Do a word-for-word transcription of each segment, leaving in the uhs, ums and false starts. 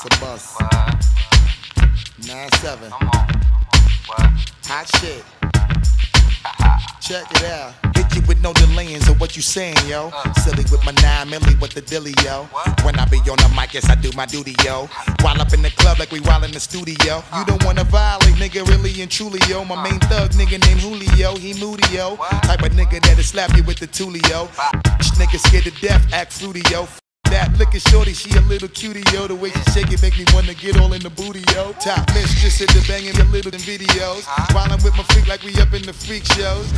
a bus. nine seven. Come on. What? Hot shit. Check it out. Hit you with no delaying, of what you saying, yo. Uh. Silly with my nine milli with the dilly, yo. What? When I be on the mic, yes, I do my duty, yo. While up in the club like we while in the studio. You don't wanna violate, nigga, really and truly, yo. My main thug, nigga named Julio, he moody, yo. What? Type of nigga that'll slap you with the tulio. Nigga scared to death, act fruity, yo. That looking shorty, she a little cutie, yo. The way she shake it make me wanna get all in the booty, yo. Top mistress at the banging the little videos. While I'm with my freak like we up in the freak shows.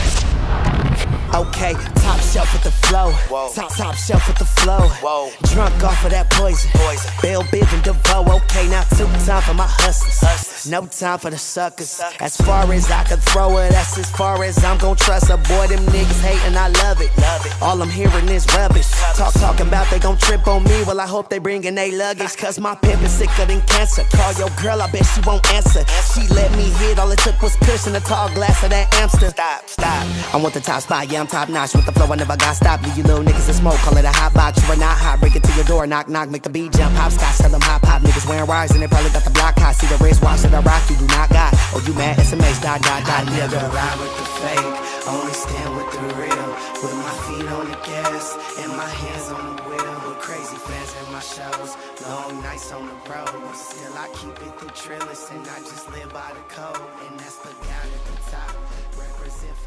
Okay, top shelf with the flow. Whoa. Top top shelf with the flow. Whoa. Drunk off of that poison. Poison. Bill, Biv, and DeVoe. Okay, now two time for my hustlers. Hustlers. No time for the suckers. As far as I could throw it, that's as far as I'm gon' trust a boy. Them niggas hating, I love it. Love it. All I'm hearing is rubbish. Talk talking about they gon' trip on me. Well, I hope they bringin' they luggage. Cause my pimp is sicker than cancer. Call your girl, I bet she won't answer. She let me hit, all it took was push in a tall glass of that Amstel. Stop, stop. I want the top spot, yeah, I'm top notch. With the flow, I never got stopped. Leave you little niggas in smoke, call it a hot box. You are not hot, break it to your door, knock, knock, make the beat jump. Hopscotch, tell them hop, hop. Niggas wearing wires and they probably got the block hot. See the wristwatch that I rock, you do not got. Oh, you mad, S M H, dot, dot, dot. I never ride with the fake, only stand with the real. With my feet on the gas and my hands on the wheel. With crazy fans at my shows, long nights on the road. But still I keep it through trillers and I just live by the code. And that's the guy at the top, represent